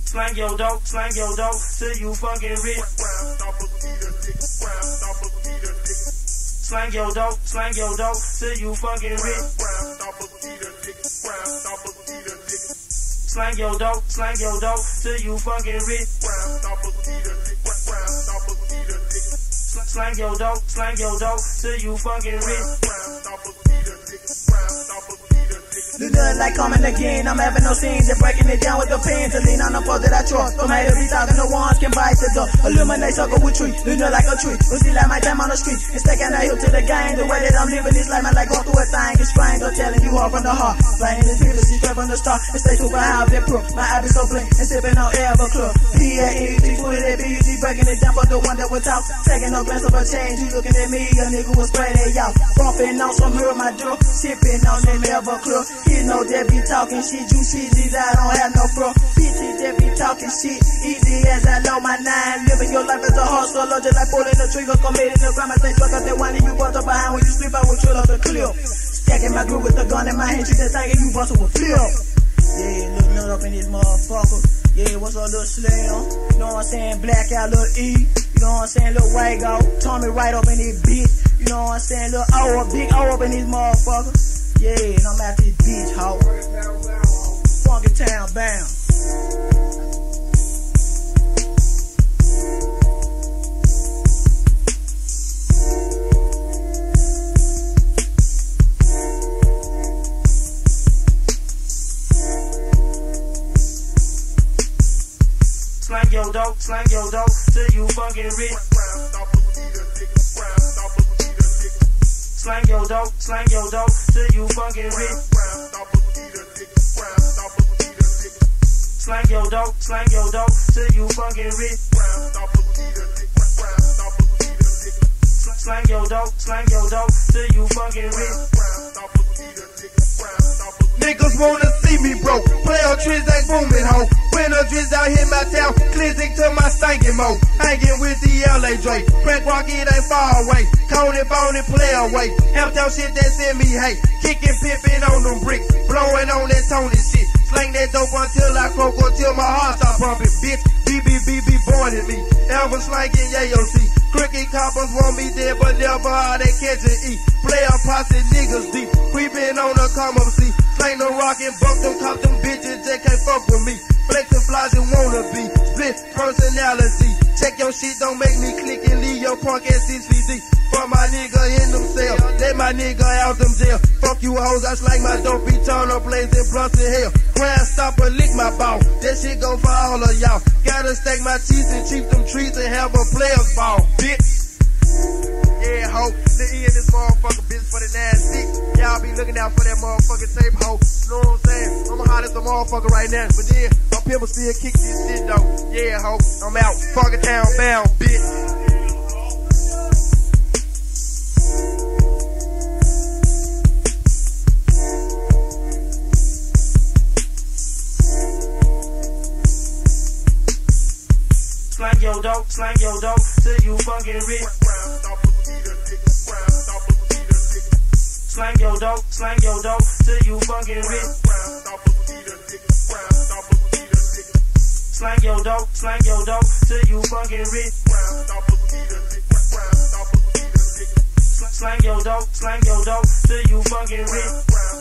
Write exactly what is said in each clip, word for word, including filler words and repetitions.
Slang your dope, slang your dope, till you fucking rich. Slang your dope, slang your dope, till you fucking rich. Slang your dope, slang your dope, till you fucking rich. Slang your dope, slang your dope, till you fucking rich. Do nothing like coming again, I'm having no scenes and breaking it down with the pen to lean on the floor that I trust. Don't hate to be talking to ones can bite the door. Illuminate circle with tree, do nothing like a tree. We see like my time on the street and stacking the hill to the game. The way that I'm living this life, man, like going through a thing. It's strange, I'm telling you all from the heart. Playing this music, see straight from the start. And stay super high, big pro. My eye be so blink and sipping on air of a club. P A E G, put it at B U G, breaking it down for the one that would talk. Taking no glance of a change, you looking at me, a nigga was spraying it out. Bumping on some her my door, sipping on them ever club. He know that be talking shit, you cheesy, I don't have no fro. Bitches that be talking shit, easy as I know my nine. Living your life as a hustler, just like pulling the trigger, committing the crime. I say fuck up that one and you bust up behind when you sleep, I will chill off the clip. Stacking my grip with the gun in my hand, she said thinking you bust up with flip. Yeah, look nut up in this motherfucker. Yeah, what's up, little Slim? You know what I'm saying? Black out, little E. You know what I'm saying? Little white go. Tommy right up in this bitch. You know what I'm saying? Little O, a big O up in this motherfucker. Yeah, and I'm at this beach, ho. Funky town bound. Slang your dope, slang your dope, till you fucking rich. Slang your dope, slang your dope, till you fucking rich. Slang your dope, slang your dope, till you fucking rich. Slang your dope, slang your dope, till you fucking rich. Niggas wanna see me broke, play on tricks like booming ho. When the tricks out here my town, cleansing to my stinking mo. Hanging with the L A Drake, crack rock it ain't far away. Coney phony play away, half-town shit that send me hate. Kicking pimping on them bricks, blowing on that Tony shit. Slang that dope until I croak, until my heart stop pumping. Bitch, B B B B born in me, ever slanging A O C. Cricket coppers want me dead, but never how they catch and eat. Play a posse niggas deep, creeping on the come up see. Slang the rock and buck them, cop them bitches that can't fuck with me. Flexing flies and wanna be, split personality. Check your shit, don't make me click and leave your punk ass C C D. For my nigga in them cell, let my nigga out them jail. Fuck you hoes, I slang my dope, be turn up blazing blunts in hell. Grind stopper, lick my ball, that shit go for all of y'all. Gotta stack my teeth and cheat them trees and have a player's ball, bitch. Yeah, ho, the E in this motherfucker bitch for the nine six. Y'all be looking out for that motherfucking tape, ho. You know what I'm saying? I'ma hot as a motherfucker right now, but then my people still kick this shit though. Yeah, ho, I'm out, fucking town bound, bitch. Slang your dope, slang your dope, till you fucking rich. Slang your dope, slang your dope, till you fucking rich. Slang your dope, slang your dope, till you fucking rich. Slang your dope, slang your dope, till you fucking rich.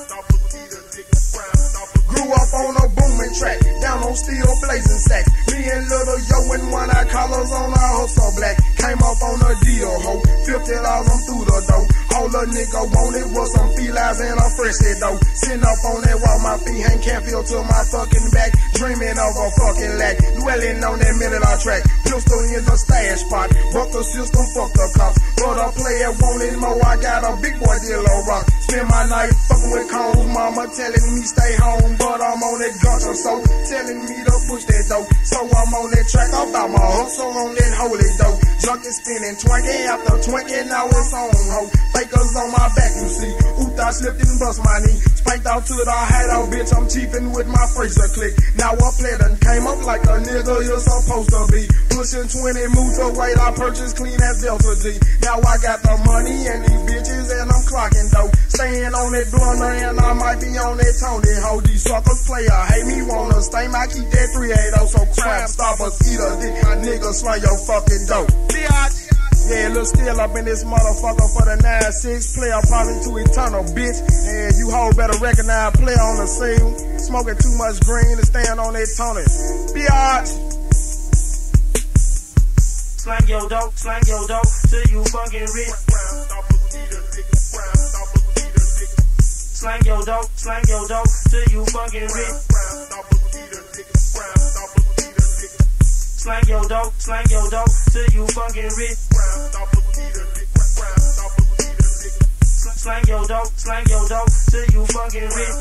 Grew up on a booming track, down on steel blazing sacks. Me and little yo and one eye collars on our hustle black. Came up on a deal, ho. Fifty dollars, I'm through the dough. All a nigga wanted was some felines and a fresh head dough. Sitting up on that wall, my feet hang can't feel to my fucking back. Dreaming of a fucking lack, dwelling on that million track. Pistol in the stash spot, buck the system, fuck the cops. But a player wanted more, I got a big boy deal on rock. Spend my night fucking with cones, mama telling me stay home. But I'm on that gunter, so telling me to push that dope. So I'm on that track, I'm about my hustle on that holy dope. Junkie spinning, twanking after twanking, now it's on, ho. Fakers on my back, you see. Oot, I slipped and bust my knee. Spanked out to the hideout, bitch, I'm cheaping with my Fraser click. Now power play done came up like a nigga you're supposed to be. Pushing twenty moves the weight I purchased clean as Delta G. Now I got the money and these bitches and I'm clocking dough. Staying on that blunder and I might be on that Tony ho. These suckers player hate me, wanna stain, I keep that three eighty, so crime stoppers eat a dick. My nigga slang your fucking dope. Yeah, look still up in this motherfucker for the nine six. Player probably to eternal, bitch. And you hoe better recognize player on the scene. Smoking too much green and staying on that Tony. Biatch. Slang your dope, slang your dope, till you fucking rich. Slang your dope, slang your dope, till you fucking rich. Slang your dope, slang your dope, till you fucking rich. Slang your dope, slang your dope, till you fucking rich.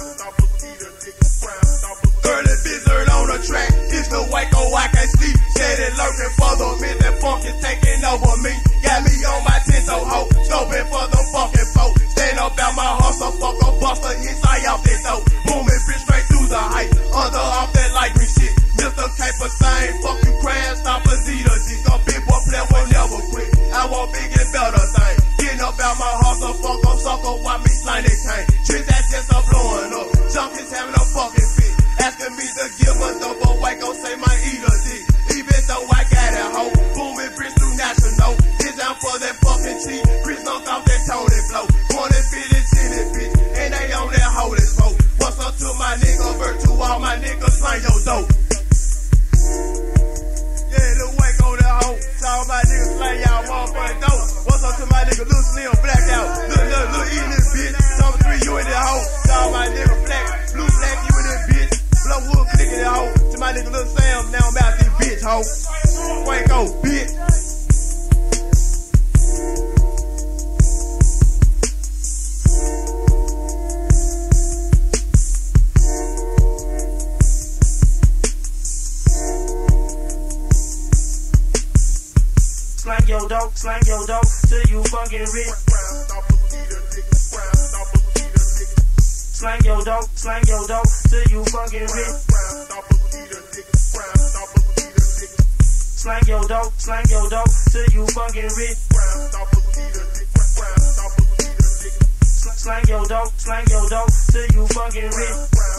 Early blizzard on the track, it's the Waco, I can sleep. Steady lurking for the minute, that funk is taking over me. Got me on my tinto hoe, scoping for the fucking folk. Stand up out my hustle, fuck a buster, inside out that dope. Booming bitch straight through the height, under off that light me shit. Mister Caper same, fuck you crash, stop a zeta. These a big boy player will never quit. I want big and better thing. Getting up out my hustle, fuck up, sucker, why me slime that cane. Tricks that just a blowing up, junkies having a fucking fit. Asking me to give a double white, gon' say my eater dick. Even though I got a hoe, booming bitch through national. It's down for that fucking cheat. Chris knocked off that Tony flow. Wanna fit it in it, bitch. And they on that hoe this hoe. What's up to my nigga, Vert to all my niggas, slang your dope. Yeah, Lil Wake on that hoe. To all my niggas, slang y'all motherfucking dope. What's up to my nigga, Lil Slim, black out. Lil, Lil, Lil, eating this bitch. Number three, you in that hoe. To all my niggas, black, blue, black, you in this bitch. Blow wood, clicking that hoe. To my nigga, Lil Sam, now I'm out this bitch, hoe. Waco, bitch. Slang your dope, slang your dope, till you fucking rich. Slang your dope, slang your dope, till you fucking rich. Slang your dope, slang your dope, till you fucking rich. Slang your dope, slang your dope, till you fucking rich.